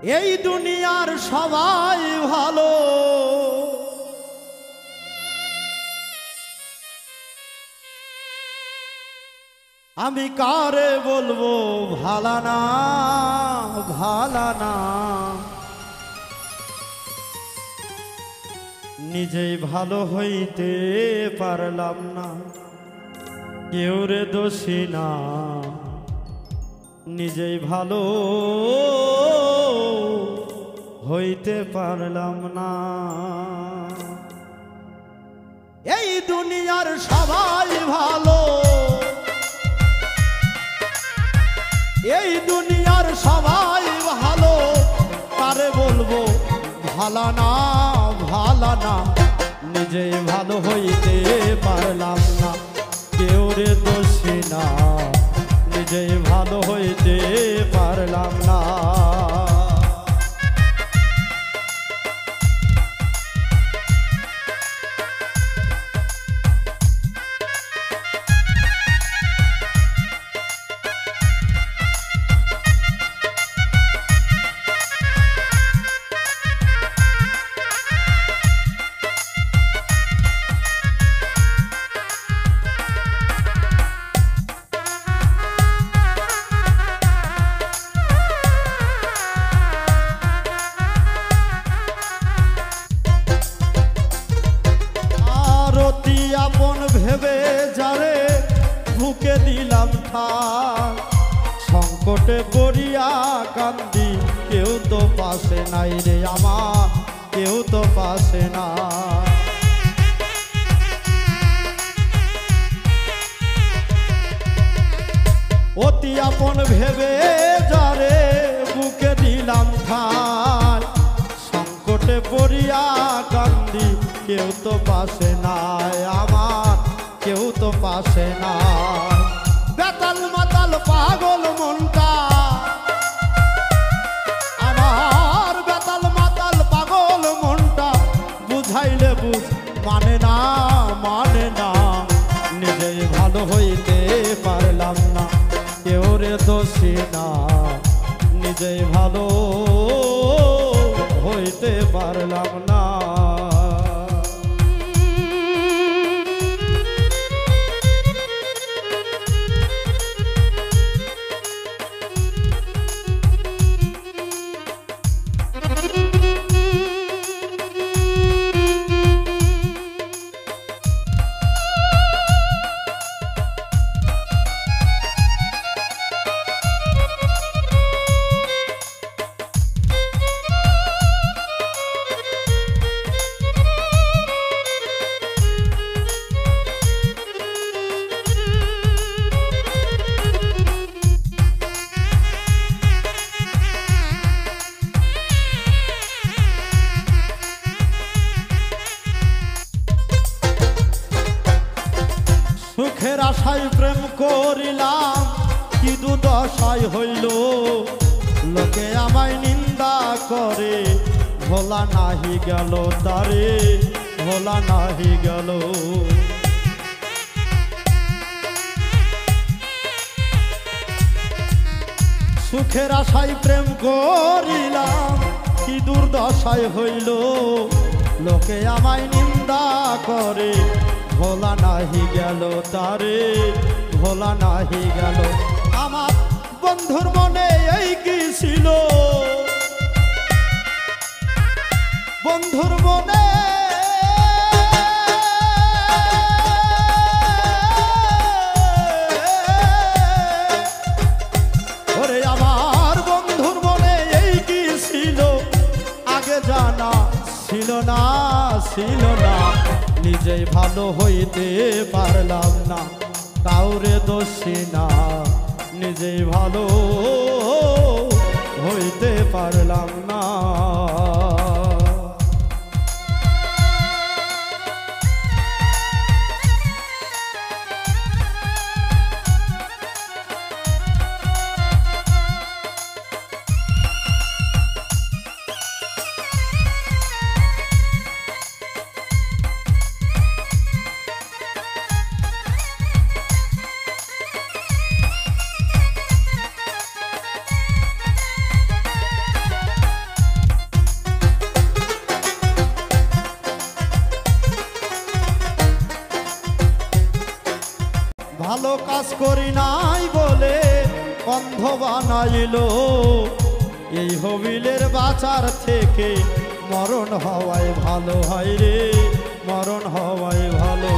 এই দুনিয়ার সবাই ভালো, আমি কারে বলবো ভালা না ভালা না। নিজেই ভালো হইতে পারলাম না, কেউ রে দোষী না। নিজেই ভালো হইতে পারলাম না। এই দুনিয়ার সবাই ভালো, এই দুনিয়ার সবাই ভালো, কারে বলবো ভালা না ভালা না। নিজেই ভালো হইতে পারলাম না, কেউ রে দোষী না। নিজেই ভালো হইতে পারলাম না। আপন ভেবে যারে বুকে দিলাম ঠাই, সংকটে পড়িয়া কান্দি, কেউ তো পাশে নাই রে আমার, কেউ তো পাশে না। অতি আপন ভেবে যারে বুকে দিলাম ঠাই, সংকটে পড়িয়া কান্দি, কেউ তো পাশে নাই আমার, কেউ তো পাশে নাই। বেতাল মাতাল পাগল মনটা আমার, বেতাল মাতাল পাগল মনটা, বুঝাইলে বুঝ মানে না মানে না। নিজেই ভালো হইতে পারলাম না, কেউ রে দোষী না। নিজেই ভালো হইতে পারলাম না। সুখের আশায় প্রেম করিলাম, কি দুদশায় হইল। লোকে আমায় নিন্দা করে, ভোলা নাহি গেল তারে, ভোলা নাহি গেল। সুখের আশায় প্রেম করিলাম, কি দুর্দশায় হইল। লোকে আমায় নিন্দা করে, ভোলা নাহি গেল তারে, ভোলা নাহি গেল। আমার বন্ধুর মনে এই কি ছিল, বন্ধুর মনে ওরে আমার বন্ধুর মনে এই কি ছিল, আগে জানা ছিল না ছিল না। নিজেই ভালো হইতে পারলাম না, কাউরে দোষী না। নিজেই ভালো হইতে পারলাম না। কাজ করি নাই বলে অন্ধ বানাইলো এই হবিলের বাঁচার থেকে মরণ হওয়াই ভালো হয় রে মরণ হওয়াই ভালো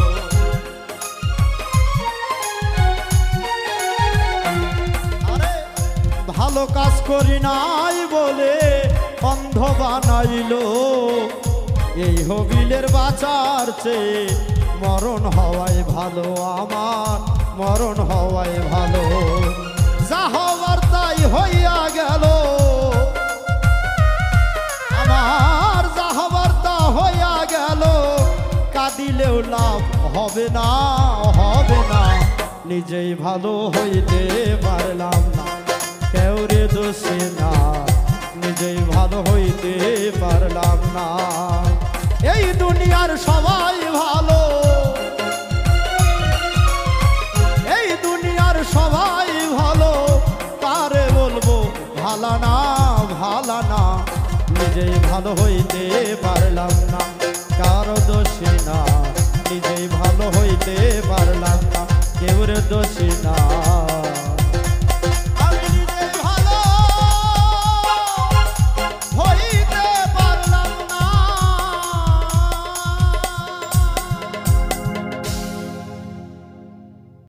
আরে ভালো কাজ করি নাই বলে অন্ধ বানাইলো এই হবিলের বাঁচার চেয়ে মরণ হওয়াই ভালো আমার মরণ হওয়াই ভালো যা হওয়ার তাই হইয়া গেল আমার যা হওয়ার তা হইয়া গেল কাঁদিলেও লাভ হবে না নিজেই ভালো হইতে পারলাম না কেউ রে দোষে না নিজেই ভালো হইতে পারলাম না এই দুনিয়ার সবাই ভালো এই দুনিয়ার সবাই ভালো কারে বলবো ভালো না নিজেই ভালো হইতে পারলাম